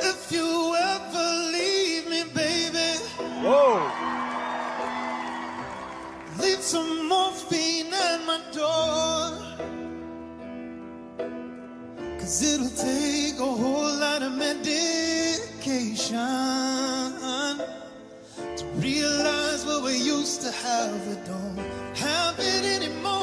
If you ever leave me, baby, Whoa. leave some morphine at my door. 'Cause it'll take a whole lot of medication to realize what we used to have, we don't have it anymore.